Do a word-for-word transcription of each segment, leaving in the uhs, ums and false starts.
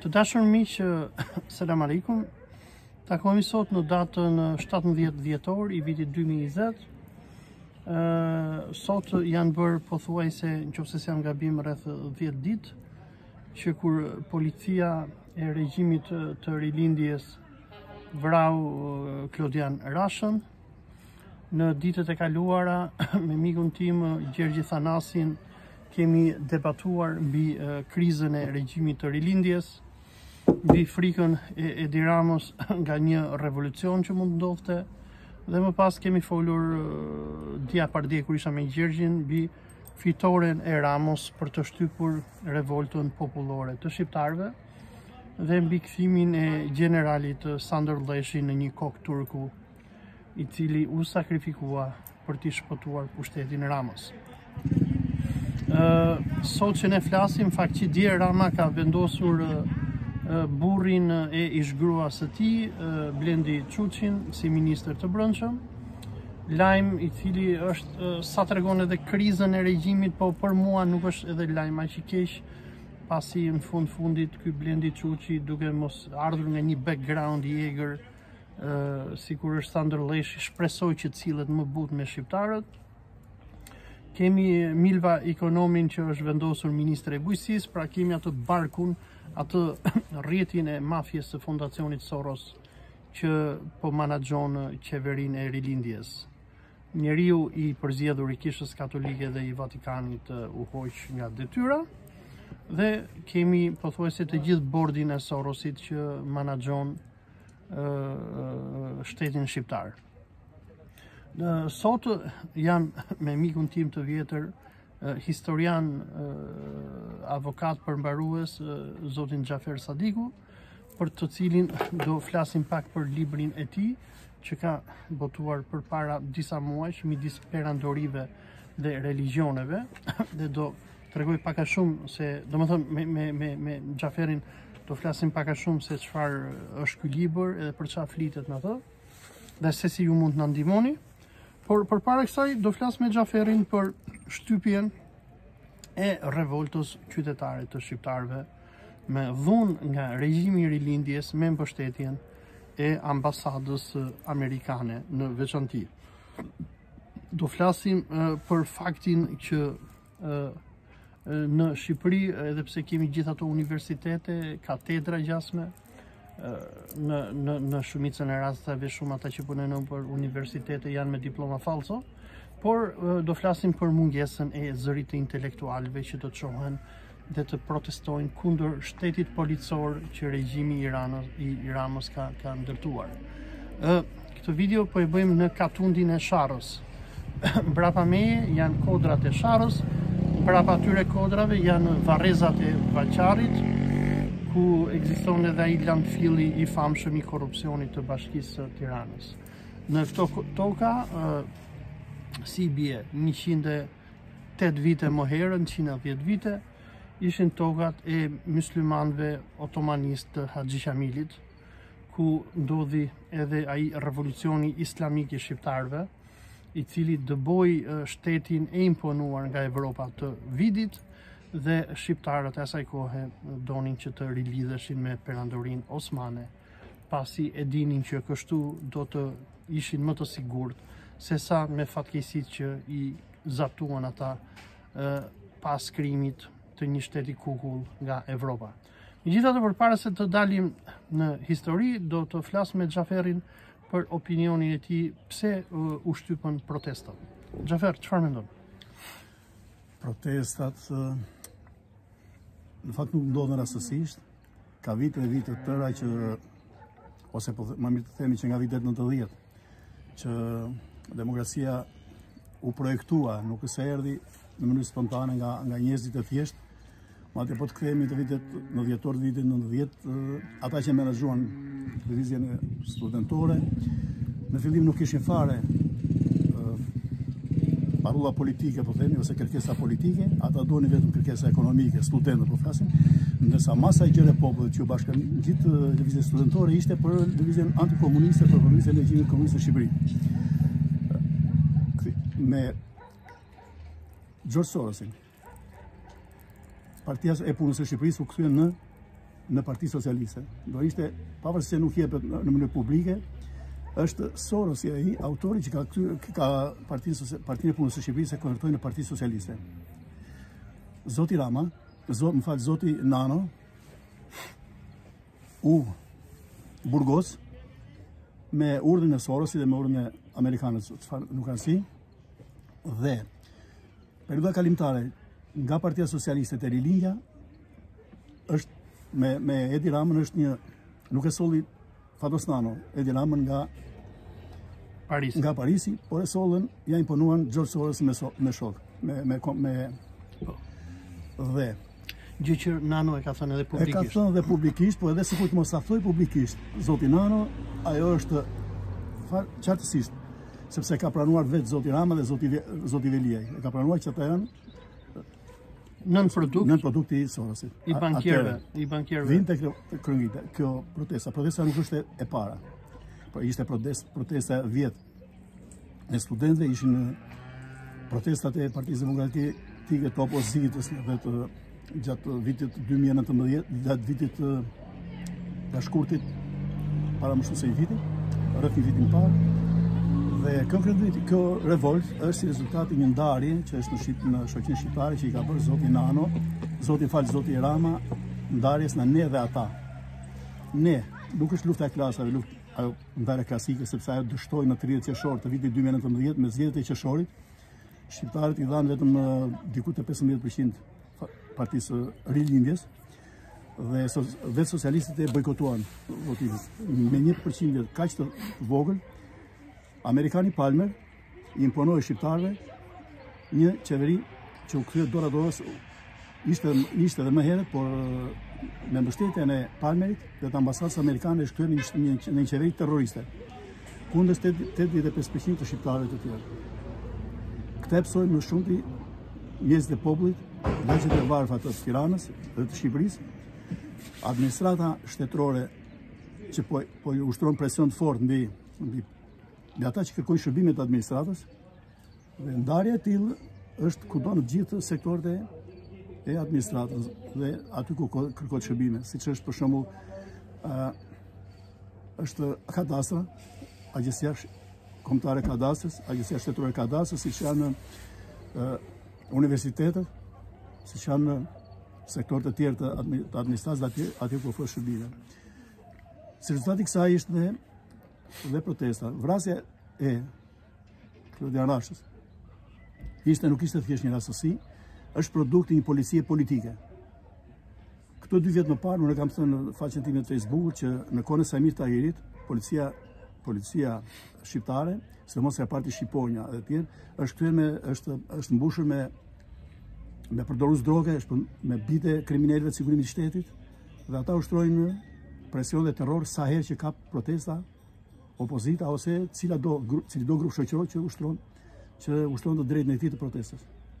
Të dashur miq, selam aleikum. Takohemi sot në datën shtatëmbëdhjetë dhjetor i vitit dy mijë e njëzet. Ë sot janë bërë pothuajse, nëse s'jam gabim, rreth dhjetë ditë që kur policia e regjimit të Rilindjes vrau Klodian Rashën. Në ditët e kaluara me mikun tim Gjergji Thanasin kemi debatuar mbi krizën e regjimit të Rilindjes, mbi frikën e Edi Rames nga një revolucion që mund ndodhte, dhe më pas kemi folur dia par dje kur isha me Gjergjin mbi fitoren e Ramos për të shtypur revoltën popullore të shqiptarëve dhe mbi kthimin e generalit Sander Lleshit në një kokë turku, i cili u sakrifikua për t'i shpëtuar pushtetin Ramos. Uh, sot që ne flasim, fakt që dje Rama ka vendosur uh, burrin e ish-gruas së tij, uh, Blendi Cucin, si ministër të brendshëm. Lajm i cili është, uh, sa tregon edhe krizën e regjimit, po për mua nuk është edhe lajm aq i keq, pasi në fund fundit ky Blendi Cuci, duke mos ardhur nga një background i egër, uh, sikur është Sander Lleshit, shpresoj që cilët më butë me shqiptarët. Kemi Milva Ekonomin që është vendosur ministre e bujqësisë, pra kemi atë barkun, atë rrjetin e mafjes së fondacionit Sharres që po menaxhon qeverinë e Rilindjes. Njeriu i përzgjedhur i Kishës Katolike dhe i Vatikanit u hoq nga detyra, dhe kemi pothuajse të gjithë bordin e Sharresit që menaxhon uh, shtetin shqiptar. Sot jam me mikun tim të vjetër, historian, avokat përmbarues, zotin Xhafer Sadiku, për të cilin do flasim pak për librin e tij, që ka botuar përpara disa muajsh midis perandorive dhe religioneve, dhe do tregoj pak a shumë se, domethënë me me me me Xhaferin do flasim pak a shumë se çfarë është ky libër edhe për çfarë flitet në atë, dhe se si ju mund të na ndihmoni. Por përpara kësaj do flas me Xhaferin për shtypjen e revoltës qytetare të shqiptarëve me dhunë nga regjimi i Rilindjes me mbështetjen e ambasadës amerikane në veçanti. Do flasim uh, për faktin që uh, në Shqipëri, edhe pse kemi gjithë ato universitete, katedra gjasme, Në, në, në shumicën e rasteve shumë ata që punojnë për universitete janë me diploma falso, por do flasim për mungesën e zërit të intelektualëve që do të çohen dhe të protestojnë kundër shtetit policor që regjimi i Iranës, i Ramës ka, ka ndërtuar. Këtë video po e bëjmë në katundin e Sharres. Mbrapa meje janë kodrat e Sharres, mbrapa atyre kodrave janë varrezat e Valqarit, ku ekziston edhe ai landfilli i famshëm i korrupsionit të Bashkisë së Tiranës. Në këto toka, uh, si bie, njëqind e tetë vite më herë, njëqind e dhjetë vite, ishin tokat e myslimanëve otomanistë të Haxhi Qamilit, ku ndodhi edhe ai revolucioni islamik i shqiptarëve, i cili dëboi uh, shtetin e imponuar nga Evropa të Vidit, dhe shqiptarët e asaj kohe donin që të rilidheshin me perandorinë osmane, pasi e dinin që kështu do të ishin më të sigurt se sa me fatkeqësitë që i zaptuan ata eh, pas krijimit të një shteti kukull nga Evropa. Megjithatë, përpara se të dalim në histori, do të flas me Xhaferin për opinionin e tij pse uh, u shtypën protestat. Xhafer, çfarë mendon? Protestat uh... në fakt nuk ndodhen rastësisht, ka vite e vite të tëra që, ose po më mirë të themi që nga vitet nëntëdhjetë, që demokracia u projektua, nuk se erdhi në mënyrë spontane nga, nga njerëzit e thjesht, madje po të kthehemi të vitet në dhjetor të vitit nëntëdhjetë, ata që menaxhuan lëvizjen studentore, në fillim nuk kishin fare parulla politike, po themi, ose kërkesa politike, ata donin vetëm kërkesa ekonomike, studentët po flasin, ndërsa masa e gjerë e popullit që bashkë gjithë lëvizjen studentore ishte për lëvizjen antikomuniste, për lëvizjen e regjimit komunist në Shqipëri. Me George Sorosin, Partia e Punës së Shqipërisë u kthye në në Partise Socialiste. Do ishte, pavarësisht se nuk jepet në mënyrë publike, është Sorosi ai autori që ka ka Partinë Partinë e Punës së Shqipërisë e konvertoi në Parti Socialiste. Zoti Rama, zot, më fal, zoti Nano, u burgos me urdhën e Sorosit dhe me urdhën e amerikanëve, çfarë nuk kanë si, dhe perioda kalimtare nga Partia Socialiste te Rilindja është me me Edi Ramën është një, nuk e solli Fatos Nano, Edi Ramën nga Parisi. Nga Parisi, por e sollën, ja imponuan George Soros me so, me shok, me me me dhe gjë që Nano e ka thënë edhe publikisht. E ka thënë edhe publikisht, po edhe sikur të mos sa thoj publikisht, zoti Nano, ajo është far qartësisht, sepse ka pranuar vetë zoti Rama dhe zoti zoti Veliaj. E ka pranuar që ata janë nën produkt, nën produkti i Sorosit. I bankierëve, i bankierëve. Vinte kjo kjo protesta. Protesta nuk është e para. Po ishte protest, protesta vjet e studentëve, ishin protestat e Partisë Demokratike të opozitës dhe të gjatë vitit dy mijë e nëntëmbëdhjetë, gjatë vitit të shkurtit para më shumë se një viti, rreth një vitin parë. Dhe kjo kredit, kjo revolt është si rezultati një ndarje që është në Shqip, në shoqërinë shqiptare që i ka bërë zoti Nano, zoti fal zoti Rama, ndarjes në ne dhe ata. Ne, nuk është lufta e klasave, lufta ajo ndarje klasike, sepse ajo dështoi në tridhjetë qershor të vitit dy mijë e nëntëmbëdhjetë me zgjedhjet e qershorit. Shqiptarët i dhanë vetëm diku te pesëmbëdhjetë përqind Partisë Rilindjes dhe so, vetë socialistët e bojkotuan votimin. Me një përqindje kaq të vogël, amerikani Palmer i imponoi shqiptarëve një qeveri që u kthye dora dorës, ishte ishte edhe më herët, por me mbështetjen e Palmerit dhe të ambasadës amerikane është kthyer në një, një qeveri terroriste, kundër tetëdhjetë e pesë përqind të shqiptarëve të tjerë. Këtë e psojmë në shumti mjesët e popullit, lagjet e varfër të Tiranës dhe të Shqiperisë, administrata shtetërore që po po ushtron presion të fortë mbi mbi mbi ata që kërkojnë shërbimet e administratës, dhe ndarja e tillë është kudo në të gjithë sektorët e e administratës dhe aty ku kërkohet shërbime, siç është për shembull ë është kadastra, agjencia kombëtare e kadastrës, agjencia shtetërore e kadastrës, siç janë ë universitetet, siç janë sektorët e tjerë të administratës aty aty ku ofrohet shërbime. Si rezultati i kësaj është dhe dhe protesta. Vrasja e Klodian Rashes ishte nuk ishte thjesht një rastësi, është produkt i një policie politike. Këto dy vjet më parë, unë kam thënë në faqen time të Facebook që në kohën e Samir Tahirit, policia policia shqiptare, sidomos e parti Shqiponja dhe të tjerë, është kthyer me është është mbushur me me përdorus droge, është me bite kriminalëve të sigurimit të shtetit, dhe ata ushtrojnë presion dhe terror sa herë që ka protesta opozita ose cila do cili do grup shoqëror që ushtron që ushtron të drejtën e tij të protestës.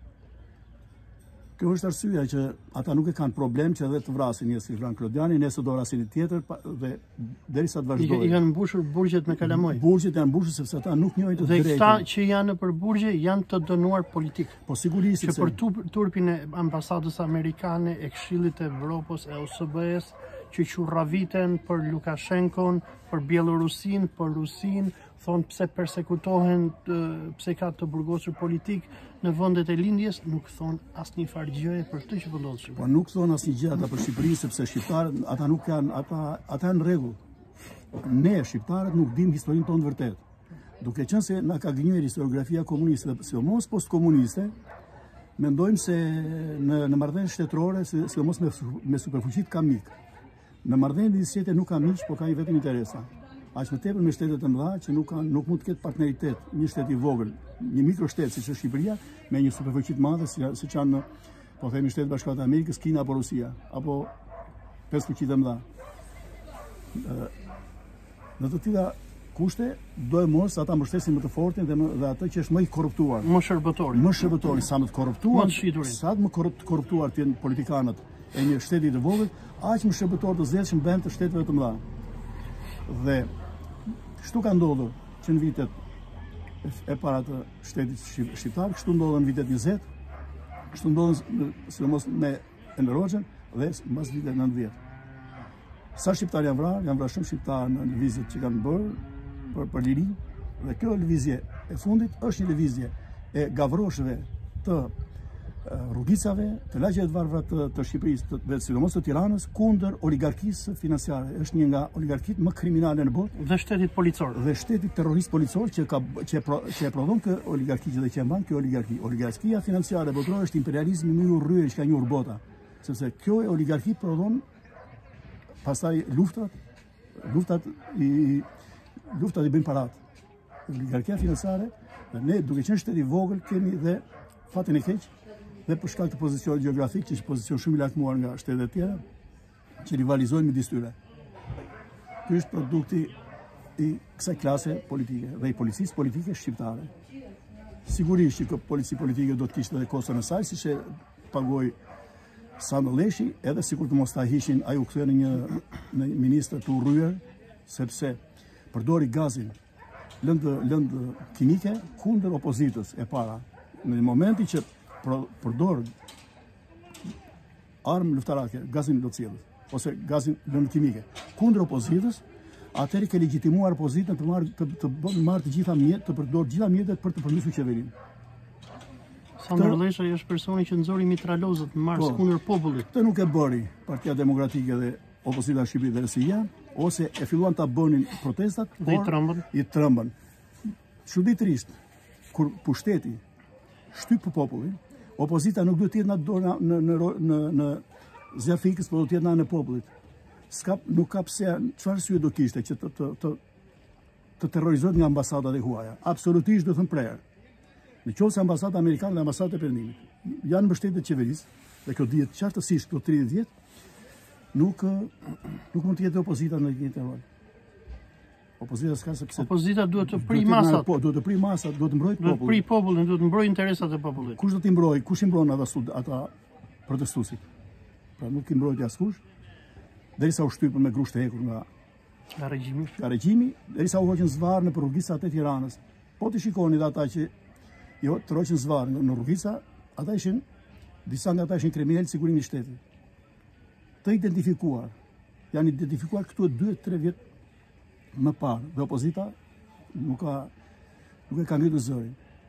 Kjo është arsyeja që ata nuk e kanë problem që edhe të vrasin një si Vran Klodiani, nëse do vrasin një tjetër dhe derisa të vazhdojë. I kanë mbushur burgjet me kalamoj. Burgjet janë mbushur sepse ata nuk njohin të drejtën. Dhe këta që janë nëpër burgje janë të dënuar politik. Po sigurisht që për turpin e ambasadës amerikane, e Këshillit të Evropës, e O S B-s, që qurraviten për Lukashenkon, për Bielorusin, për Rusin, thonë pse persekutohen, pse ka të burgosur politik në vendet e lindjes, nuk thonë asnjë farë gjëje për këtë që po ndodh Shqipëri. Po nuk thonë asnjë gjë ata për Shqipërinë, sepse shqiptarët ata nuk kanë, ata ata janë në rregull. Ne shqiptarët nuk dimë historinë tonë vërtet. Duke qenë se na ka gënjur historiografia komuniste dhe sidomos postkomuniste, mendojmë se në në marrëdhënie shtetërore, sidomos me me superfuqitë ka mik. Në marrëdhënie midis shtetit nuk ka miq, por ka i vetëm interesa. Aq më tepër me shtetet e mëdha që nuk kanë nuk mund të ketë partneritet një shtet i vogël, një mikroshtet siç është Shqipëria me një superfuqi të madhe siç janë, po themi, Shtetet Bashkuara të Amerikës, Kina apo Rusia, apo pesë fuqi të mëdha. Në të tilla kushte do e mos ata mbështesin më të fortin dhe, më, dhe atë që është më i korruptuar. Më shërbëtori. Më shërbëtori, sa më të korruptuar, më sa më korruptuar të jenë politikanët e një shteti të vogël, aq më shërbëtor të zgjedhshëm bën të shteteve të mëdha. Dhe kështu ka ndodhur që në vitet e para të shtetit shqiptar, kështu ndodhën në vitet njëzet, kështu ndodhën sidomos me Enver Hoxhën dhe mbas vitet nëntëdhjetë. Sa shqiptar janë vrarë, janë vrarë shumë shqiptar në lëvizjet që kanë bërë për, për liri, dhe kjo lëvizje e fundit është një lëvizje e gavroshëve të rrugicave, të lagjeve të varfra të, të Shqiperisë, të, të, sidomos të Tiranës, kundër oligarkisë financiare. Është një nga oligarkitë më kriminale në botë. Dhe shtetit policor. Dhe shtetit terrorist policor që ka që e, pro, që e prodhon kë oligarki dhe që e mban kjo oligarki. Oligarkia financiare botërore është imperializmi më i urryer që ka njohur bota. Sepse kjo oligarki prodhon pastaj luftat, luftat i luftat i bëjnë parat. Oligarkia financiare, dhe ne duke qenë shteti i vogël kemi dhe fatin e keq dhe për shkak të pozicionit gjeografik, që është pozicion shumë i lartëmuar nga shtetet e tjera, që rivalizojnë midis tyre. Ky është produkti i kësaj klase politike dhe i policisë politike shqiptare. Sigurisht që kjo polici politike do të kishte edhe kostën e saj, siç e pagoi Sander Lleshi, edhe sikur të mos ta hishin, ai u kthye në një në ministër të urryer, sepse përdori gazin lëndë lëndë kimike kundër opozitës e para. Në momentin që përdor armë luftarake, gazin lotësjellës, ose gazin lëndë kimike, kundër opozitës, atëherë ke legjitimuar opozitën të marrë të, të, të marrë të gjitha mjet, të përdor gjitha mjetet për të përmbysur qeverinë. Sander Lleshi është personi që nxori mitralozët në Mars kundër popullit. Këtë nuk e bëri Partia Demokratike dhe opozita e Shqipërisë dhe Resia, ose e filluan ta bënin protestat dhe i trembën. I trembën. Çuditërisht, kur pushteti shtyp popullin, opozita nuk duhet të jetë në në në në në zjarfikës, por do të jetë në anë e popullit. Ska nuk ka pse, çfarë arsye do kishte që të të të, të terrorizohet nga ambasadat e huaja. Absolutisht do të thënë prerë. Në qoftë se ambasada amerikane dhe ambasadat e Perëndimit janë mbështetjet qeverisë, dhe kjo dihet qartësisht këto tridhjetë vjet, nuk nuk mund të jetë opozita në një rol. Opozita s'ka sepse opozita duhet të prij masat. Po, duhet të prij masat, duhet të mbrojë popullin. Duhet të prij popullin, duhet të mbrojë interesat e popullit. Kush do t'i mbrojë? Kush i mbron ata ata protestuesit? Pra nuk i mbrojë askush, derisa u shtypën me grusht e hekur nga nga regjimi. Nga regjimi, derisa u hoqën zvarr në rrugicat e Tiranës. Po ti shikoni ata që jo të hoqën zvarr në rrugica, ata ishin disa nga ata ishin kriminalë sigurimi i shtetit. Të identifikuar, janë identifikuar këtu dy tre vjet më parë, dhe opozita nuk ka nuk e ka ngritur zërin.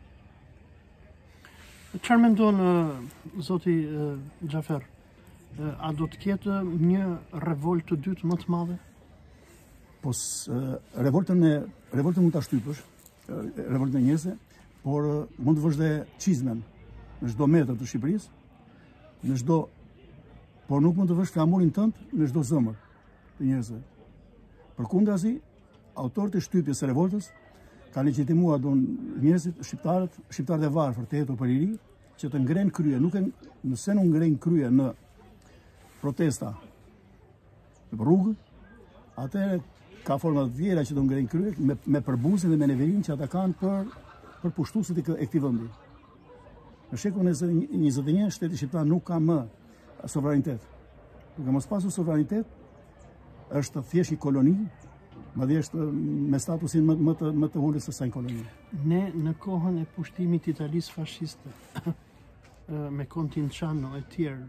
Çfarë mendon zoti Xhafer? A do të ketë një revoltë të dytë më të madhe? Po revoltën e revoltën mund ta shtypësh, revoltën e njerëzve, por mund të vësh dhe çizmen në çdo metër të Shqipërisë, në çdo por nuk mund të vësh flamurin tënd në çdo zemër të njerëzve. Përkundrazi, autorët e shtypjes së revoltës kanë legjitimuar don njerëzit shqiptarët, shqiptarët e varfër të hetur për liri, që të ngrenë krye, nuk e nëse nuk ngrenë krye në protesta në rrugë, atëherë ka forma të tjera që do ngrenë krye me, me përbuzin dhe me neverin që ata kanë për për pushtuesit e këtij vendi. Në shekullin e njëzet e një shteti shqiptar nuk ka më sovranitet. Duke mos pasur sovranitet, është thjesht një koloni, madje është me statusin më, më të më të ulët se sa një koloni. Ne në kohën e pushtimit të Italisë fashiste me Continciano e tjerë,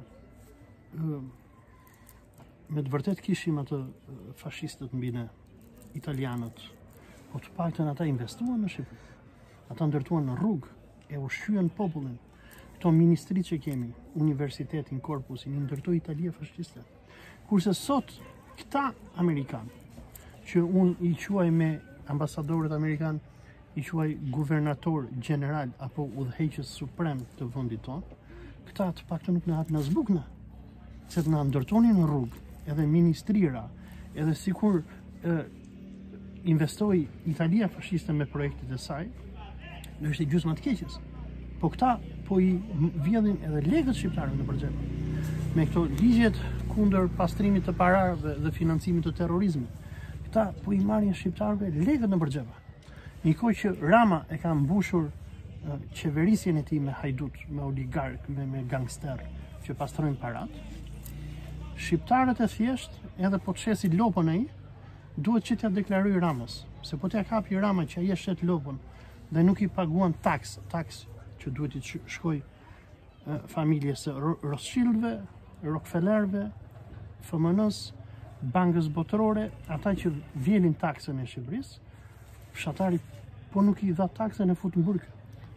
me të vërtet kishim atë fashistët mbi ne, italianët, po të paktën ata investuan në Shqipëri. Ata ndërtuan në rrugë, e ushqyen popullin. Këto ministrit që kemi, universitetin, korpusin, i ndërtoi Italia fashiste. Kurse sot këta amerikanë, që unë i quaj me ambasadorët amerikanë, i quaj guvernator general apo udhëheqës suprem të vendit tonë, këta të paktën nuk na hapin as bukë, se të na ndërtonin në rrugë, edhe ministrira, edhe sikur e, investoi Italia fashiste me projektet e saj, në është i gjysma të keqes. Po këta po i vjedhin edhe legët shqiptarëve në përgjep. Me këto ligjet kundër pastrimit të parave dhe financimit të terrorizmit. Këta po i marrin shqiptarëve legët në përgjep. Nikoj që Rama e ka mbushur uh, qeverisjen e tij me hajdut, me oligark, me, me gangster që pastrojnë parat. Shqiptarët e thjesht, edhe po të shesi lopën ai, duhet që t'ja deklaroj Ramës. Se po t'ja kapi Rama që ai e shet lopën dhe nuk i paguan taks, taks që duhet i shkoj familjes së Rothschildëve, Rockefellerëve, F M N-s, Bankës Botërore, ata që vjelin taksën e Shqiperisë, fshatari po nuk i dha taksën e fut në burg.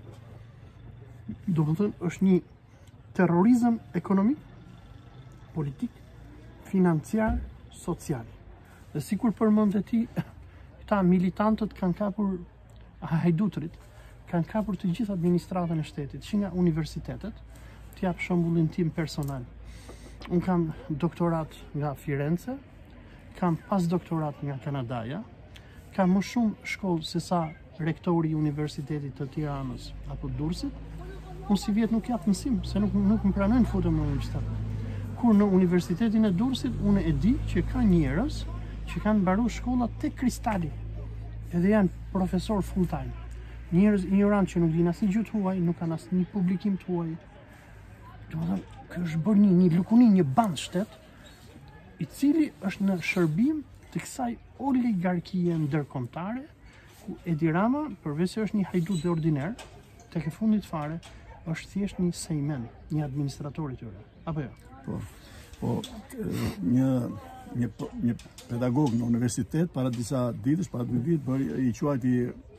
Do të thënë është një terrorizëm ekonomik, politik, financiar, social. Dhe sikur përmendë ti, këta militantët kanë kapur hajdutrit, kanë kapur të gjithë administratën e shtetit, që nga universitetet, të jap shembullin tim personal. Unë kam doktorat nga Firenze, kam pas doktorat nga Kanadaja, kam më shumë shkollë se sa rektori i Universitetit të Tiranës apo Durrësit. Unë si vjetë nuk jap mësim, se nuk, nuk më pranojnë futem në universitet. Kur në Universitetin e Durrësit, unë e di që ka njerëz që kanë mbaruar shkollat tek Kristali, edhe janë profesor full time. Njerëz ignorant që nuk dinë asnjë gjuhë huaj, nuk kanë asnjë publikim të huaj. Domethënë, kjo është bërë një, një lukuni, një band shtet, i cili është në shërbim të kësaj oligarkie ndërkombëtare, ku Edi Rama, përveç se është një hajdut dhe ordiner, tek e fundit fare, është thjesht një sejmen, një administrator i tyre. Apo jo? Po, po një, një, një pedagog në universitet, para disa ditësh, para dy ditë, bëri i quajti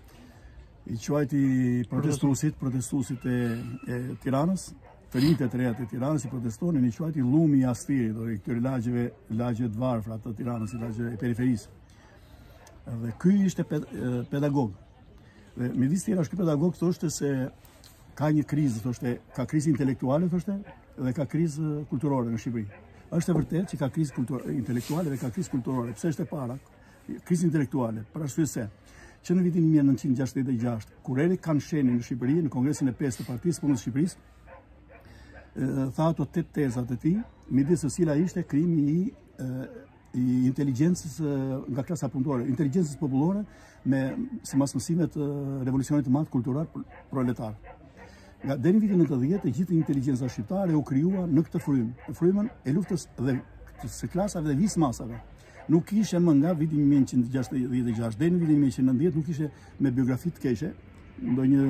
i quajti protestuesit, protestuesit e, e Tiranës, të rinjtë e të reja të Tiranës i protestonin, i quajti llumi i astirit, do i këtyre lagjeve, lagjeve të varfra të Tiranës, i lagjeve e periferisë. Dhe ky ishte ped, pedagog. Dhe midis tjera ky pedagog thoshte se ka një krizë, thoshte, ka krizë intelektuale, thoshte, dhe ka krizë kulturore në Shqipëri. Është e vërtetë që ka krizë kultur, intelektuale dhe ka krizë kulturore. Pse është e para? Krizë intelektuale, për arsye se që në vitin mille nëntëqind e gjashtëdhjetë e gjashtë, kur eri Kansheni në Shqipëri, në Kongresin e pesë të Partisë Punës së Shqipërisë, tha ato tetë tezat e tij, midis së cila ishte krimi i, i inteligjencës nga klasa punëtore, inteligjencës popullore me si masmësime të revolucionit të madh kultural proletar. Nga deri në vitin nëntëdhjetë, e gjithë inteligjenca shqiptare u krijua në këtë frymë, në frymën e luftës dhe së klasave dhe vis masave. Nuk ishte më nga vitin mille nëntëqind e gjashtëdhjetë e gjashtë, deri në vitin mille nëntëqind e nëntëdhjetë nuk ishte me biografi të keqe, ndonjë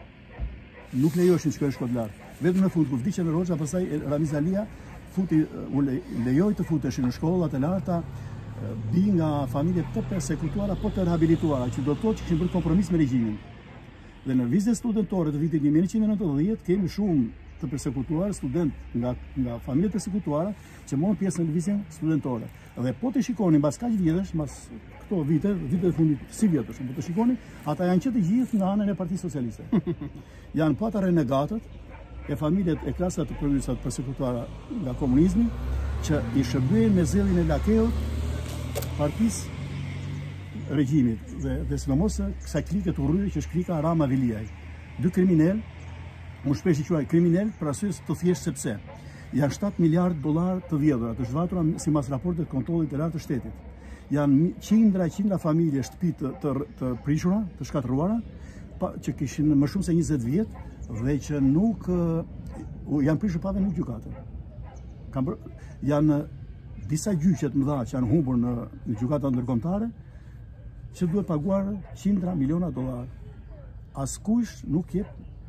nuk lejoshin të shkojë shkollë lart. Vetëm në fund kur vdiqën Roxha, pastaj Ramiz Alia futi u lejoi të futeshin në shkollat e larta, bi nga familje të persekutuara, po të rehabilituara, që do të thotë që kishin bërë kompromis me regjimin. Dhe në vizet studentore të vitit mille nëntëqind e nëntëdhjetë kemi shumë të persekutuar student nga nga familje persekutuara që morën pjesë në lëvizjen studentore. Dhe po të shikoni mbas kaq vjetësh, mbas këto vite, vitet e fundit, si vjetësh, po të shikoni, ata janë që të gjithë nga anën e Partisë Socialiste. Janë pa ata renegatët e familjet e klasat të përgjithësat persekutuara nga komunizmi që i shërbyen me zellin e lakeut Partisë regjimit dhe dhe sidomos kësaj klike të urryer që është klika Rama Viliaj. Dy kriminal, unë shpesh i quaj kriminal për arsye të thjeshtë sepse janë shtatë miliardë dollar të vjedhura, të zhvatura sipas raportit të kontrollit të lartë të shtetit. Janë qindra qindra familje shtëpi të, të, të prishura, të shkatëruara, pa, që kishin më shumë se njëzet vjet dhe që nuk uh, janë prishur pa vënë në gjykatën. Kanë janë disa gjyqe të mëdha që janë humbur në, në gjykata ndërkombëtare, që duhet paguar qindra miliona dollar. Askush nuk jep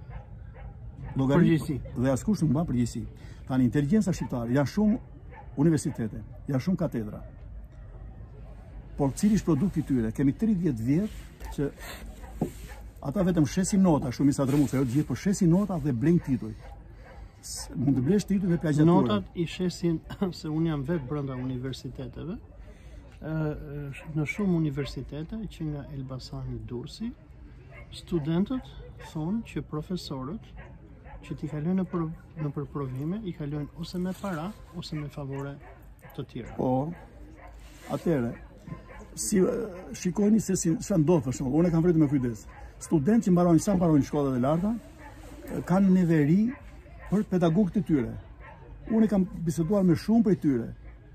llogari dhe askush nuk mban përgjegjësi. Tani inteligjenca shqiptare, janë shumë universitete, janë shumë katedra. Por cili është produkti i tyre? Kemi tridhjetë vjet që ata vetëm shesin nota, shumë i sa drëmuese, jo gjithë, por shesin nota dhe blejnë tituj. Mund të blesh tituj me plagjaturë. Notat i shesin, se unë jam vetë brenda universiteteve, në shumë universitete që nga Elbasani Durrësi, studentët thonë që profesorët që t'i kalojnë në, për, në përprovime, i kalojnë ose me para, ose me favore të tjera. Po, atëre, si, shikojni se si çfarë ndodh për shembull. Unë kam vërtet me kujdes. Studentë që mbarojnë sa mbarojnë shkollat e larta, kanë neveri për pedagogët e tyre. Unë kam biseduar me shumë prej tyre.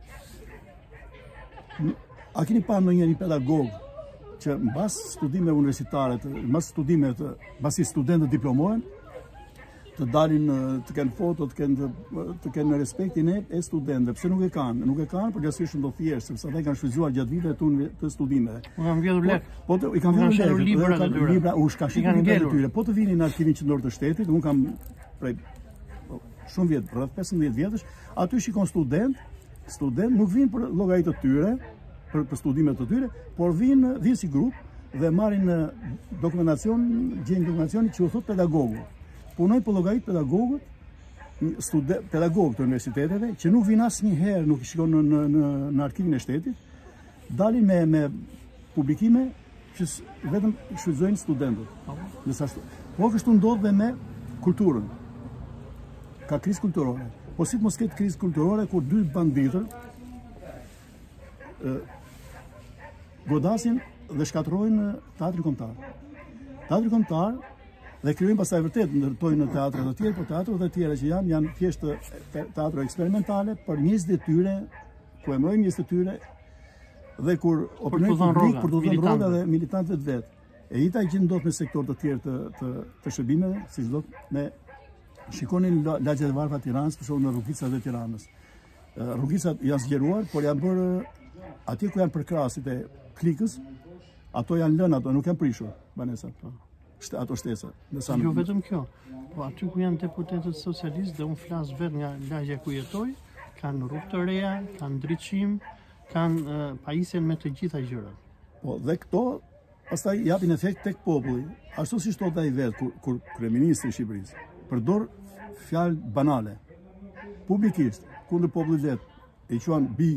A keni parë ndonjë një pedagog që mbas studimeve universitare, mbas studimeve, mbasi studentët diplomohen, të dalin të kenë foto, të kenë të kenë respektin e, e studentëve. Pse nuk e kanë? Nuk e kanë për gjasë shumë do thjeshtë, sepse ata kanë shfrytzuar gjatë viteve të, të studimeve. U kanë vjedhur lek. Po të, i kanë vjedhur lek, libra të tyre. Libra, u shkashin libra të tyre. Po të vinin në arkivin qendror të shtetit, unë kam prej shumë vjet, rreth pesëmbëdhjetë vjetësh, aty shikon student student nuk vinë për llogaritë të tyre, për, për studimet të tyre, por vinë vinë si grup dhe marrin dokumentacion, gjejnë dokumentacionin që u thot pedagogu. Punojnë për llogaritë pedagogët, student, pedagogë të universiteteve, që nuk vinë asnjëherë, nuk shkon në, në, në, në arkivin e shtetit, dalin me, me publikime që vetëm shfrytëzojnë studentët. Po kështu ndodh dhe me kulturën. Ka krizë kulturore. Po si të mos ketë krizë kulturore kur dy banditër e, godasin dhe shkatrojnë teatrin kombëtar. Teatri kombëtar dhe krijojnë pastaj vërtet ndërtojnë në teatre të tjerë, por teatret e tjera që janë janë thjesht teatro eksperimentale për njerëzit e tyre, ku emrojnë njerëzit e tyre dhe kur opinioni publik për të dhënë rroga dhe militantëve të vet. E jeta që ndodh në sektor të tjerë të të, të shërbimeve, siç do me shikonin lagjet e varfra të Tiranës, për shembull në rrugicat e Tiranës. Rrugicat janë zgjeruar, por janë bërë atje ku janë përkrasit e klikës, ato janë lënë, ato nuk janë prishur, banesa. Ato shtesa. Jo vetëm kjo, po aty ku janë deputetët socialistë dhe unë flas vetë nga lagja ku jetoj, kanë rrugë të reja, kanë ndriçim, kanë uh, pajisjen me të gjitha gjërat. Po dhe këto pastaj japin efekt tek populli. Ashtu siç thotë ai vet kur, kur kryeministri i Shqiperisë përdor fjalë banale publikisht kundër popullit vet, e quan bi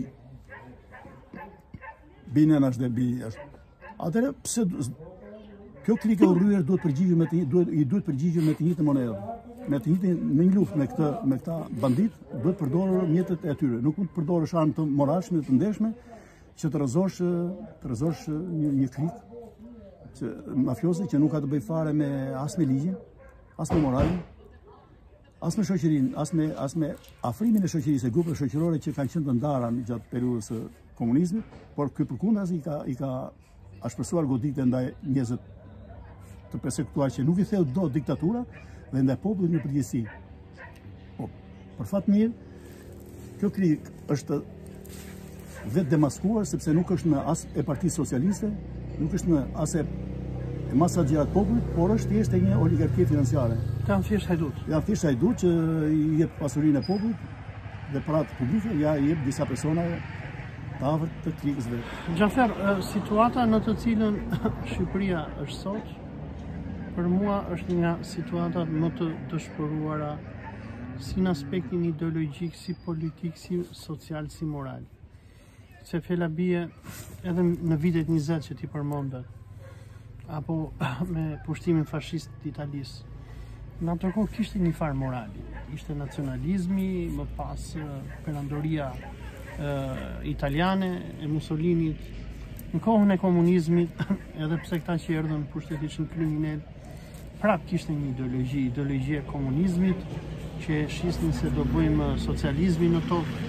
binen as dhe bi as. Atëherë pse kjo klikë urryer duhet përgjigjur me të duhet i duhet përgjigjur me të njëjtën monedhë. Me të njëjtën në një luftë me këtë me këta bandit duhet përdorur mjetet e tyre. Nuk mund të përdorësh armë të moralshme të ndeshme që të rrezosh të rrezosh një, një klik që mafiozi që nuk ka të bëjë fare me as me ligjin, as me moralin, as me shoqërinë, as me as me afrimin e shoqërisë, grupeve shoqërore që kanë qenë të ndara gjatë periudhës së komunizmit, por ky përkundazi i ka i ka ashpërsuar goditën ndaj njerëzve të persekutuar që nuk i theu do diktatura dhe ndaj popullit në përgjithësi. Po, për fat mirë, kjo krik është vetë demaskuar sepse nuk është në as e Partisë Socialiste, nuk është në as e masa gjerat popullit, por është thjesht e një oligarkie financiare. Kanë thjesht hajdut. Janë thjesht hajdut që i jep pasurinë e popullit dhe paratë publike, ja i jep disa personave të afërt të klikës vetë. Xhafer, situata në të cilën Shqipëria është sot, për mua është nga situatat më të dëshpëruara si në aspektin ideologjik, si politik, si social, si moral. Se fjala bie edhe në vitet njëzet që ti përmendë, apo me pushtimin fashist të Italisë. Në ato kohë kishte një farë morali. Ishte nacionalizmi, më pas perandoria uh, italiane e Mussolinit. Në kohën e komunizmit, edhe pse këta që erdhën pushtet ishin kriminal, prap kishte një ideologji, ideologji e komunizmit, që shisnin se do bëjmë socializmi në tokë,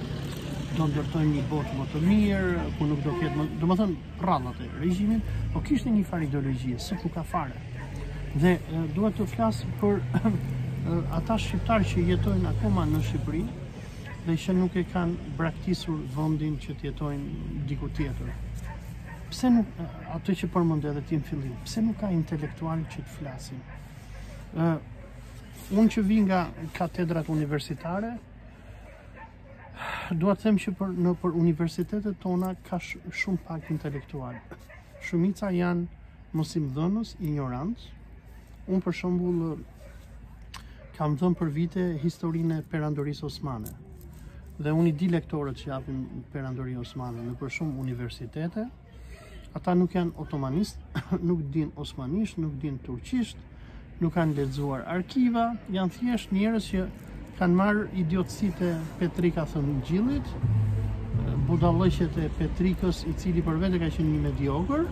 do ndërtojmë një botë më të mirë, ku nuk do ketë më, do më thënë rradhat e regjimin, po kishte një farë ideologjie, sot nuk ka fare. Dhe e, duhet të flas për ata shqiptarë që jetojnë akoma në Shqipëri dhe që nuk e kanë braktisur vendin që të jetojnë diku tjetër. Pse nuk, ato që përmend edhe ti në fillim, pse nuk ka intelektual që të flasin? Ë, unë që vi nga katedrat universitare, dua të them që për, në për universitetet tona ka sh, shumë pak intelektual. Shumica janë mosimdhënës, ignorancë. Unë për shembull kam dhënë për vite historinë e perandorisë osmane. Dhe unë i di lektorët që japin perandori osmane në për shumë universitete. Ata nuk janë otomanistë, nuk din osmanisht, nuk din turqisht, nuk kanë lexuar arkiva, janë thjesht njerëz që kanë marrë idiotësitë e Petrika thënë gjillit, budallëqet e Petrikës, i cili për vete ka qenë një mediokër,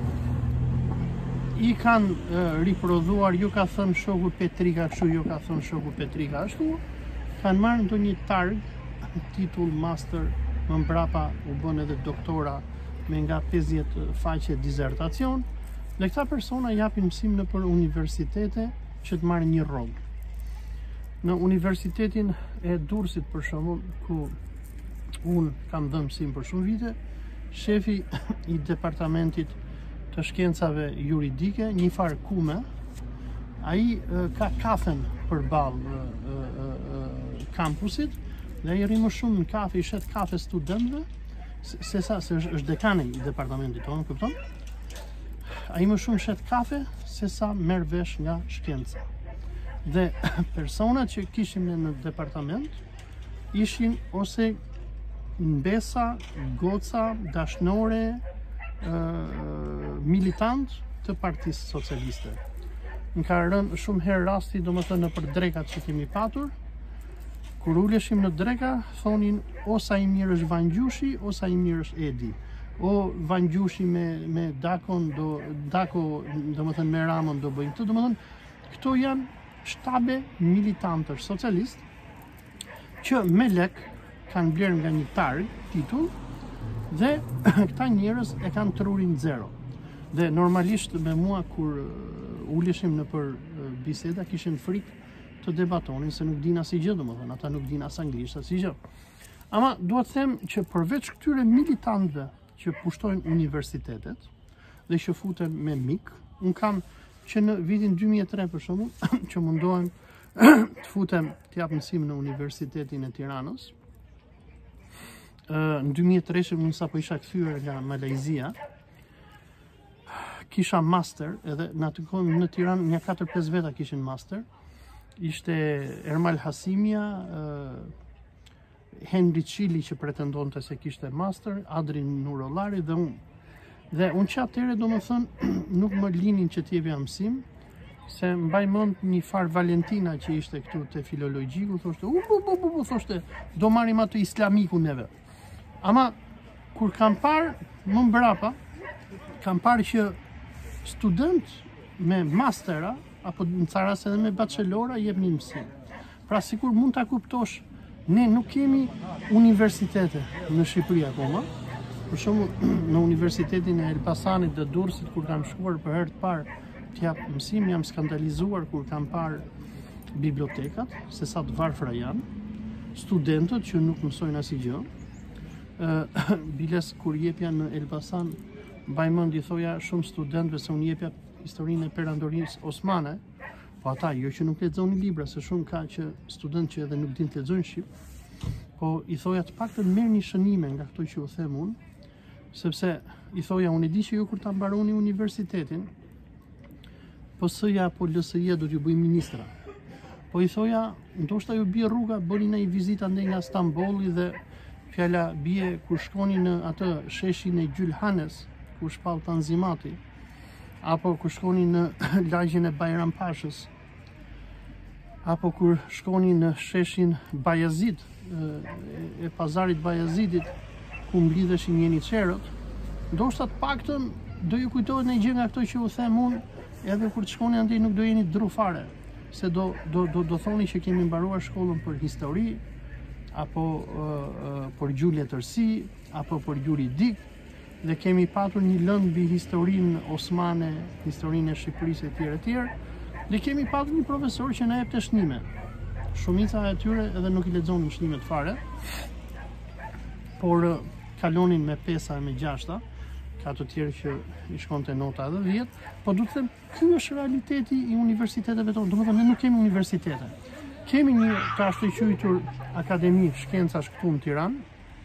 i kanë e, riprodhuar, ju ka thënë shoku Petrika kështu, ju ka thënë shoku Petrika ashtu, kanë marrë ndonjë targ, titull master, më mbrapa u bën edhe doktora me nga pesëdhjetë faqe dizertacion, dhe këta persona japin mësim në për universitete që të marrin një rrogë. Në universitetin e Durrësit për shembull, ku unë kam dhënë mësim për shumë vite, shefi i departamentit të shkencave juridike, një farë kume, ai ka kafen përballë kampusit, Dhe ai rri më shumë në kafe, i shet kafe studentëve, se sa se është dekani i departamentit tonë, kupton? Ai më shumë shet kafe se sa merr vesh nga shkenca. Dhe personat që kishim ne në departament ishin ose mbesa, goca, dashnore, militant të Partisë Socialiste. Në ka rënë shumë herë rasti, domethënë nëpër drekat që kemi patur, kur uleshim në dreka, thonin o sa i mirë është Vangjushi, o sa i mirë është Edi. O Vangjushi me me Dakon do Dako, domethënë me Ramon do bëjnë këtë, domethënë këto janë shtabe militantësh socialist që me lek kanë blerë nga një targ titull dhe këta njerëz e kanë trurin zero. Dhe normalisht me mua kur uleshim në për biseda kishin frikë të debatonin se nuk din asnjë gjë, domethënë ata nuk din as anglisht asnjë gjë. Ama dua të them që përveç këtyre militantëve që pushtojnë universitetet dhe që futen me mik, un kam që në vitin dy mijë e tre për shembull që mundohem të futem të jap mësim në Universitetin e Tiranës. Në dy mijë e tre unë sapo isha kthyer nga Malajzia, kisha master, edhe në atë kohë në Tiranë një katër pesë veta kishin master. Ishte Ermal Hasimia, Henry Çili që pretendonte se kishte master, Adrin Nurollari dhe unë. Dhe unë që atëre do më thënë nuk më linin që t'jepja mësim, se mbaj mend një far Valentina që ishte këtu te filologjiku, thoshte, u bu bu bu bu, thoshte, do marrim atë islamiku neve. Ama kur kam parë më mbrapa, kam parë që student me mastera apo në ca raste edhe me bachelora jepnin mësim. Pra sikur mund ta kuptosh, ne nuk kemi universitete në Shqipëri akoma. Për shembull, në Universitetin e Elbasanit dhe Durrësit kur kam shkuar për herë të parë të jap mësim, jam skandalizuar kur kam parë bibliotekat, se sa të varfra janë, studentët që nuk mësojnë asnjë gjë. Ë biles kur jepja në Elbasan, mbaj mend i thoja shumë studentëve se unë jepja historinë e perandorisë osmane, po ata jo që nuk lexonin libra, se shumë ka që studentë që edhe nuk din të lexojnë shqip, po i thoja të paktën merrni shënime nga këto që u them unë, sepse i thoja unë e di që ju kur ta mbaroni universitetin, P S-ja apo L S I-ja do t'ju bëjë ministra. Po i thoja, ndoshta ju bie rruga, bëni një vizitë ande nga Stambolli dhe fjala bie kur shkoni në atë sheshin e Gjylhanes, ku shpall Tanzimati, apo kur shkoni në lagjen e Bajram Pashës, apo kur shkoni në sheshin Bajazid, e, e pazarit Bajazidit, ku mblidheshin Jeniçerët, ndoshta të paktën do ju kujtohet një gjë nga këto që u them unë, edhe kur të shkoni andej nuk do jeni dru fare, se do do do do thoni që kemi mbaruar shkollën për histori, apo uh, uh, për gjuhë letërsi, apo për juridik, dhe kemi patur një lëndë mbi historinë osmane, historinë e Shqiperisë etj etj. Dhe kemi patur një profesor që na jepte shënime. Shumica e tyre edhe nuk i lexonin shënimet fare, por uh, kalonin me pesa e me gjashta, ka të tjerë që i shkonte nota edhe dhjetë, po du të them, ky është realiteti i universiteteve tonë. Domethënë ne nuk kemi universitete. Kemi një të ashtu quajtur Akademi Shkencash këtu në Tiranë,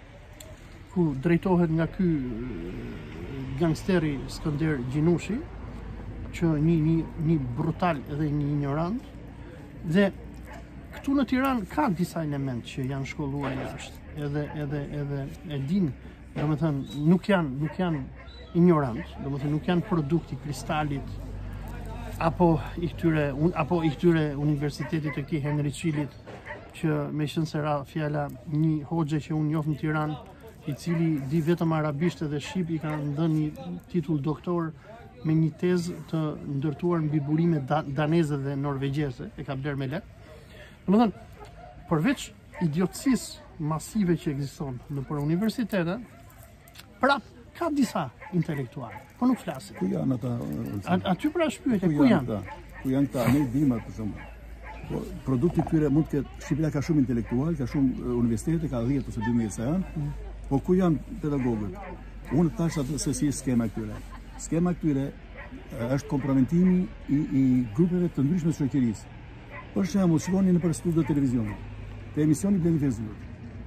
ku drejtohet nga ky gangsteri Skënder Gjinushi, që një një një brutal edhe një ignorant. Dhe këtu në Tiranë ka disa element që janë shkolluar jashtë, edhe edhe edhe e din, domethënë nuk janë nuk janë ignorant, domethënë nuk janë produkti Kristalit apo i këtyre un, apo i këtyre universitetit të këtij Henry Çilit, që me qenë se ra fjala një hoxhe që unë njoh në Tiranë, i cili di vetëm arabisht dhe shqip, i kanë dhënë një titull doktor me një tezë të ndërtuar mbi burime da, daneze dhe norvegjeze, e ka bler me lek. Domethënë, përveç idiotësisë masive që ekziston nëpër universitete, prap ka disa intelektuale, po nuk flasin. Ku janë ata? A, aty pra shpyetje, ku janë? Ata? Ku janë ta? Ne dimë për shembull. Po produkti tyre mund të ketë, Shqipëria ka shumë intelektual, ka shumë universitete, ka dhjetë ose dymbëdhjetë sa janë. Mm. Po ku janë pedagogët? Unë tash atë se si skema këtyre. Skema këtyre është kompromitimi i, i grupeve të ndryshme të shoqërisë. Për shembull, shikoni në për studio televizionit, te emisioni Blendi Cucit.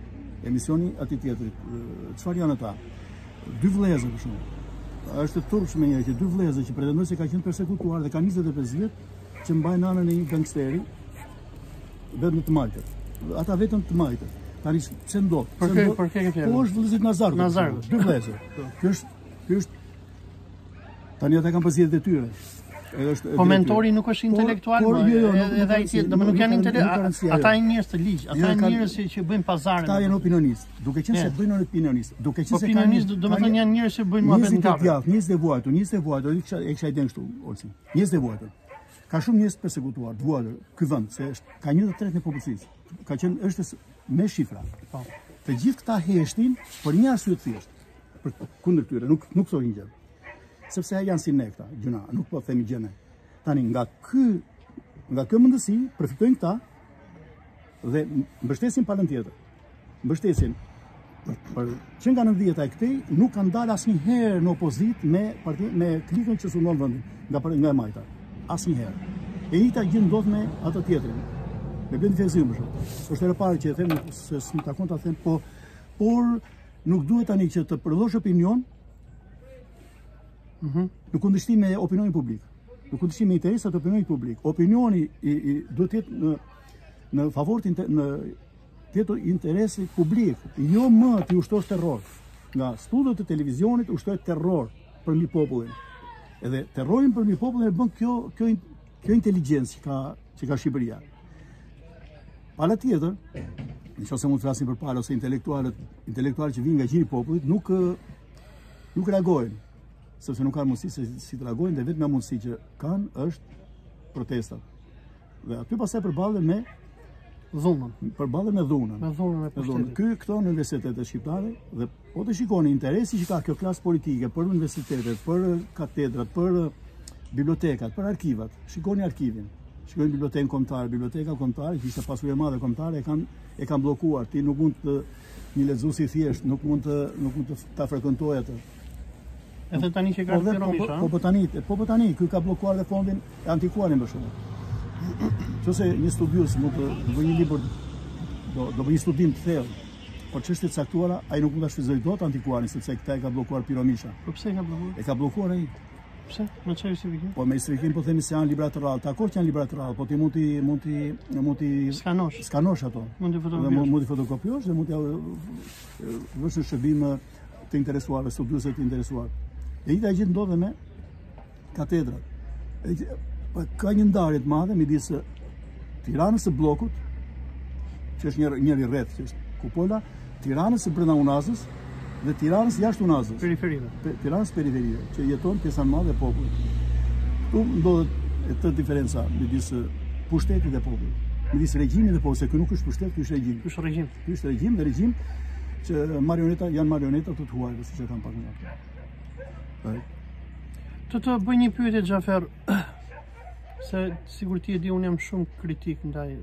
emisioni ati tjetrit, çfarë janë ata? Dy vëllezër për shembull. Është e turpshme një që dy vëllezër që pretendojnë se ka qenë persekutuar dhe ka njëzet e pesë vjet që mbajnë anën e një gangsteri vetëm të majtër. Ata vetëm të majtër. Tani pse ndodh? Për kë për kë ke fjalë? Po është vëllezërit Nazarut. Nazarut. Dy vëllezër. Ky është ky është tani ata kanë pasjedhjet e tyre. Po mentori nuk është intelektual, edhe ai tjetër, domethënë nuk janë intelektual, ata janë njerëz të ligj, ata janë njerëz që bëjnë pazare. Ata janë opinionistë, duke qenë se bëjnë opinionistë, duke qenë se kanë opinionistë, domethënë janë njerëz që bëjnë muhabet në kafe. Njerëz të vuajtur, njerëz të vuajtur, e kisha iden kështu, Olsi. Njerëz të vuajtur. Ka shumë njerëz të persekutuar, të vuajtur, ky vend se është ka një të tretë në popullsisë. Ka qenë është me shifra. Po. Të gjithë këta heshtin për një arsye të thjeshtë, për kundër tyre, nuk nuk thonë gjë. Sepse janë si ne këta, gjuna, nuk po themi gjë ne. Tani nga ky nga kjo mendësi përfitojnë këta dhe mbështesin palën tjetër. Mbështesin për që nga nëntëdhjetat e këtej nuk kanë dalë asnjëherë në opozit me parti, me klikën që sundon vendin nga nga e majta. Asnjëherë. E njëjta gjë ndodh me atë tjetrin. Me Blendi Cucit për shembull. Është e parë që e them se s'm takon ta them, po por nuk duhet tani që të përdorosh opinion Mhm. në kundërshtim me opinionin publik. Në kundërshtim me interesat e opinionit publik. Opinioni i, i duhet të jetë në në favor të në të interesi publik, jo më të ushtrosh terror. Nga studiot e televizionit ushtrohet terror përmbi popullin. Edhe terrorin përmbi popullin e bën kjo kjo kjo inteligjencë që ka që ka Shqipëria. Pala tjetër, nëse mund të flasim për palë ose intelektualët, intelektualët që vinë nga gjiri i popullit nuk nuk reagojnë, sepse nuk kanë mundësi se si të reagojnë dhe vetëm mundësi që kanë është protestat. Dhe aty pastaj përballen me dhunën. Përballen me dhunën. Me dhunën e pushtetit. Ky këto në universitetet shqiptare dhe po të shikoni interesi që ka kjo klasë politike për universitetet, për katedrat, për bibliotekat, për arkivat. Shikoni arkivin. Shikoni bibliotekën kombëtare, biblioteka kombëtare që ishte pasuri e madhe kombëtare e kanë e kanë bllokuar. Ti nuk mund të një lexues i thjesht nuk mund të nuk mund të ta frekuentojë atë. Edhe tani që ka Po Romisha, po po tani, po po tani, ky ka bllokuar dhe fondin e antikuarin për shkak. Qose një studius mund të bëjë një libër, do do bëjë një studim të thellë për çështje të caktuara, ai nuk mund ta shfrytëzojë dot antikuarin sepse këta e ka bllokuar Romisha. Po pse e ka bllokuar? E ka bllokuar ai. Pse? Me çfarë justifikim? Po me justifikim po themi se janë libra të rrallë. Dakor që janë libra të rrallë, po ti mund ti mund ti mund ti skanosh. Skanosh ato. Mund të fotokopiosh. Dhe mund të fotokopiosh dhe mund të vësh në shërbim të interesuar, studiuesve të interesuar. E njëjta gjë ndodhe me katedrat. Ka një ndarje të madhe midis Tiranës së bllokut, që është një njëri rreth, që është kupola, Tiranës së brenda Unazës dhe Tiranës jashtë Unazës. Periferive. Tiranës periferive, që jeton pjesa më madhe e popullit. Këtu ndodhet e të diferenca midis pushtetit dhe popullit. Midis regjimit dhe popullit, se ky nuk është pushtet, ky është regjim. Ky është regjim. Ky është regjim dhe regjim që marioneta janë marioneta të të huajve, siç e kanë pak më parë. Të të bëj një pyetje Xhafer, se sigur ti e di unë jam shumë kritik ndaj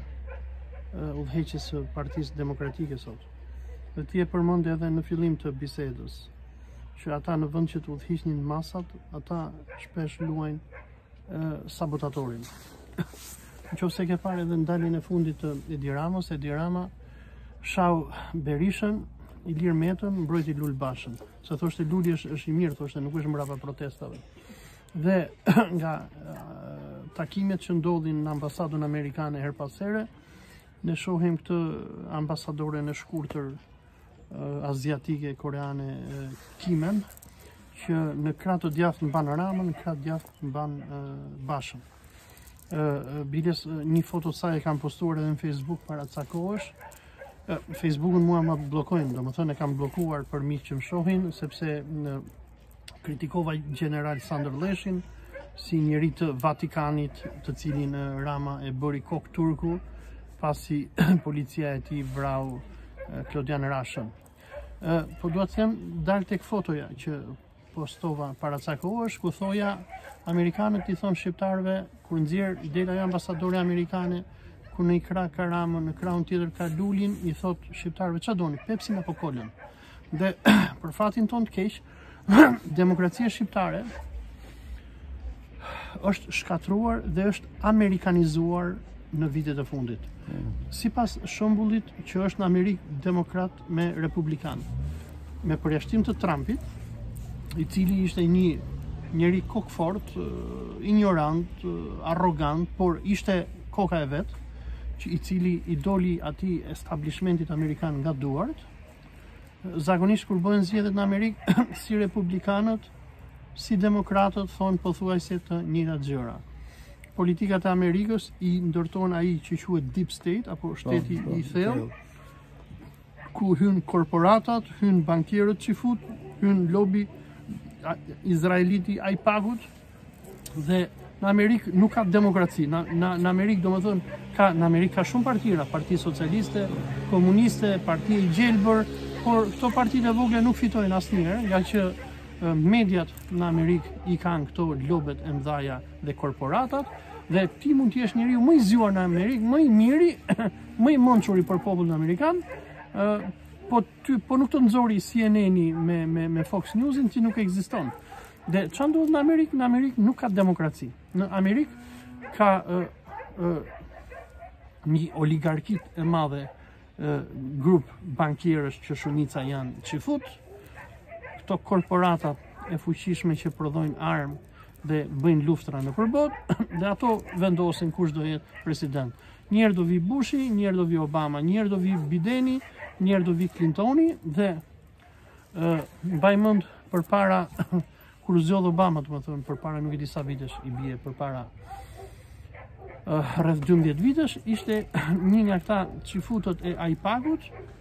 udhëheqjes së Partisë Demokratike sot. Dhe ti e përmend edhe në fillim të bisedës që ata në vend që të udhëhiqnin masat, ata shpesh luajnë sabotatorin. Nëse ke parë edhe ndaljen e fundit të Edi Ramos, Edi Rama shau Berishën, Ilir Metën, mbrojti Lul Bashën. Se thoshte Luli është, është i mirë, thoshte nuk është mbrapa protestave. Dhe nga uh, takimet që ndodhin në ambasadën amerikane her pas here, ne shohim këtë ambasadoren e shkurtër uh, aziatike koreane uh, Kimen, që në krah të djathtë mban Ramën, në krah të djathtë mban uh, Bashën. Uh, Biles uh, një foto saj e kam postuar edhe në Facebook para ca kohësh. Facebookun mua më bllokojnë, domethënë e kam bllokuar për miq që më shohin, sepse në kritikova general Sander Lleshin si njeri të Vatikanit, të cilin Rama e bëri kok turku pasi policia e tij vrau Klodian Rashen. Po dua të them dal tek fotoja që postova para ca kohësh, ku thoja amerikanët i thon shqiptarëve kur nxjerr dela ajo ambasadore amerikane ku në i krah ka Ramën, në krahun tjetër ka Lulin, i thot shqiptarëve ç'a doni, Pepsin apo Kolën. Dhe për fatin ton të keq, demokracia shqiptare është shkatruar dhe është amerikanizuar në vitet e fundit. Sipas shembullit që është në Amerikë demokrat me republikan, me përjashtim të Trumpit, i cili ishte një njeri kokfort, ignorant, arrogant, por ishte koka e vet, që i cili i doli atij establishmentit amerikan nga duart. Zakonisht kur bëhen zgjedhjet në Amerikë, si republikanët, si demokratët thonë pothuajse të njëjtat gjëra. Politikat e Amerikës i ndërton ai që quhet deep state apo shteti i thellë, ku hyn korporatat, hyn bankierët që fut, hyn lobi izraeliti ai pagut, dhe në Amerikë nuk ka demokraci. Në, në, në Amerikë do më thënë, ka, në Amerikë ka shumë partira, Partise Socialiste, Komuniste, Partia i Gjelbër, por këto partitë e vogla nuk fitojnë asnjëherë, nga që e, mediat në Amerikë i kanë këto lobet e mëdhaja dhe korporatat, dhe ti mund të jesh njeriu më i zgjuar në Amerikë, më i miri, më i mençuri për popullin amerikan, e, po ty po nuk të nxori C N N-i me me me Fox News-in, ti nuk ekziston. Dhe çfarë ndodh në Amerikë? Në Amerikë nuk ka demokraci. Në Amerikë ka uh, uh, një oligarkit e madhe, uh, grup bankierësh që shumica janë qifut, këto korporatat e fuqishme që prodhojnë armë dhe bëjnë luftra në përbot, dhe ato vendosin kush do jetë president. Njerë do vi Bushi, njerë do vi Obama, njerë do vi Bideni, njerë do vi Clintoni, dhe uh, mbaj mend përpara kur zgjodh Obama, do të thonë, përpara nuk e di sa vitesh i bie, përpara uh, rreth dymbëdhjetë vitesh, ishte një nga këta çifutët e AIPAG-ut,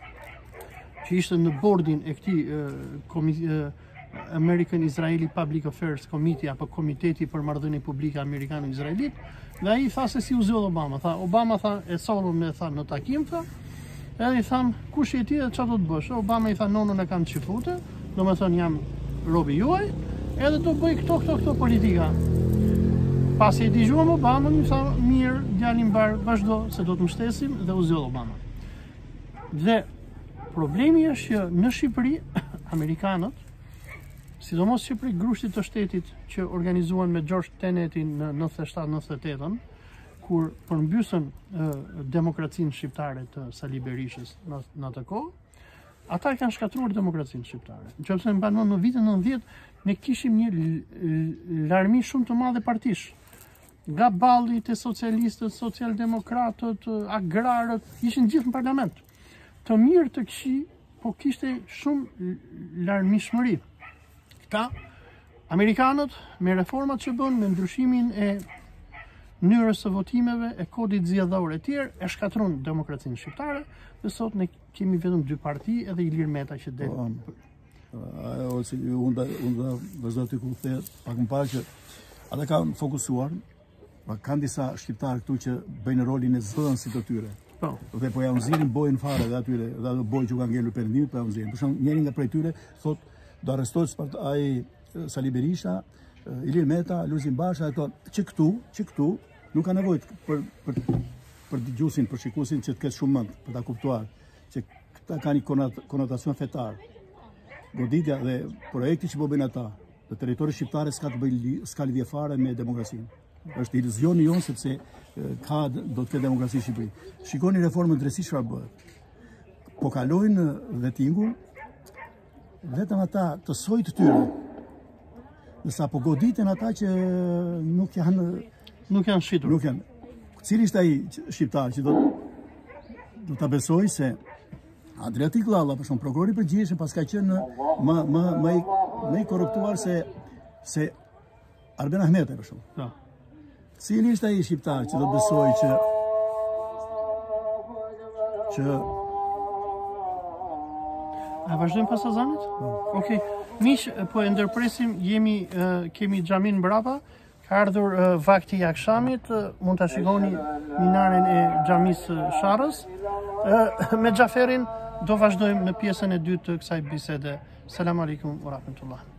që ishte në bordin e këtij uh, uh, American Israeli Public Affairs Committee apo Komiteti për Marrëdhënie Publike Amerikano-Izraelit, dhe ai tha se si u zgjodh Obama. Tha Obama tha e sollën me tha në takim tha, edhe i tham kush je ti dhe çfarë do të bësh? Obama i tha nonën e kam çifute, domethënë jam robi juaj, edhe do bëj këto, këto, këto politika. Pasi e dëgjuam Obama, më tha, mirë, djalin bar, vazhdo, se do të mbështesim, dhe u zgjodh Obama. Dhe problemi është që në Shqipëri, Amerikanët, sidomos Shqipëri grushtit të shtetit që organizuan me George Tenetin në nëntëdhjetë e shtatë nëntëdhjetë e tetën, kur përmbysën uh, demokracinë shqiptare të Sali Berishës në, në atë kohë, ata kanë shkatruar demokracinë shqiptare. Nëse më mban në vitin nëntëdhjetë, ne kishim një larmi shumë të madhe partish. Nga balli të socialistët, socialdemokratët, agrarët, ishin gjithë në parlament. Të mirë të këqij, po kishte shumë larmishmëri. Këta, Amerikanët, me reformat që bën, me ndryshimin e mënyrës së votimeve, e kodit zgjedhor e tjerë, e shkatron demokracinë shqiptare, dhe sot ne kemi vetëm dy parti edhe Ilir Meta që del. Olsi, unë dhe vazhdo të ku the, pak më parë që ata kanë fokusuar, kanë disa shqiptarë këtu që bëjnë rolin e zëdhënësit të tyre. Po. Dhe po ja unëzirin bojën fare dhe atyre, dhe ato bojë që kanë ngelur perëndimit, po ja unëzirin. Për shembull, njëri nga prej tyre thot do arrestohet ai Sali Berisha, Ilir Meta, Luzin Basha, ato që këtu, që këtu nuk ka nevojë për për për dëgjuesin, për shikuesin që të ketë shumë mend, për ta kuptuar që këta kanë një konotacion fetar. Goditja dhe projekti që po bëjnë ata, në territori shqiptare s'ka të bëjë s'ka lidhje fare me demokracinë. Është iluzioni jonë sepse ka do të ketë demokraci në Shqipëri. Shikoni reformën drejtësisht çfarë bëhet. Po kalojnë vettingun vetëm ata të sojtë të tyre. Nësa po goditen ata që nuk janë nuk janë shitur. Nuk janë. Cili ishte ai shqiptar që do do ta besoj se Adriatik Lalla, për shumë prokurori i përgjithshëm, pas ka qenë më më më i më i korruptuar se se Arben Ahmeti, për shumë. Po. Cili ishte ai shqiptar që do besoj që që A vazhdojmë pas azanit? Okej. Miq, po e ndërpresim, jemi uh, kemi xhamin mbrapa. Ka ardhur uh, vakti i akşamit, uh, mund ta shikoni minaren e xhamisë Sharres. Uh, me Xhaferin do vazhdojmë në pjesën e dytë të kësaj bisede. Selam aleikum wa rahmatullah.